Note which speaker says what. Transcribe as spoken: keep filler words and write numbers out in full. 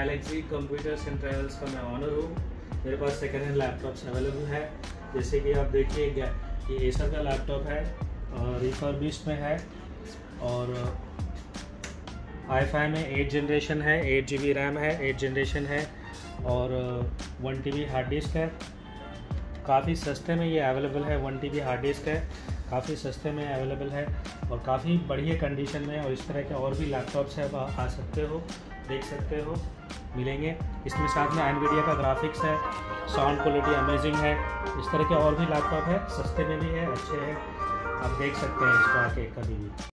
Speaker 1: Galaxy computers and travels का मैं owner हूँ। मेरे पास सेकेंड हैंड लैपटॉप्स अवेलेबल है। जैसे कि आप देखिए, ये एसर का लैपटॉप है और रिफर्बिश्ड में है और आई फाई में एट जनरेशन है, एट जी बी रैम है, एट जनरेशन है और one T B hard disk है। काफ़ी सस्ते में ये अवेलेबल है। One T B hard disk है, काफ़ी सस्ते में अवेलेबल है और काफ़ी बढ़िया कंडीशन में। और इस तरह के और भी लैपटॉप्स है, वह आ सकते हो, देख सकते हो, मिलेंगे। इसमें साथ में एनवीडिया का ग्राफिक्स है, साउंड क्वालिटी अमेजिंग है। इस तरह के और भी लैपटॉप है, सस्ते में भी है, अच्छे हैं। आप देख सकते हैं इसको आके कभी भी।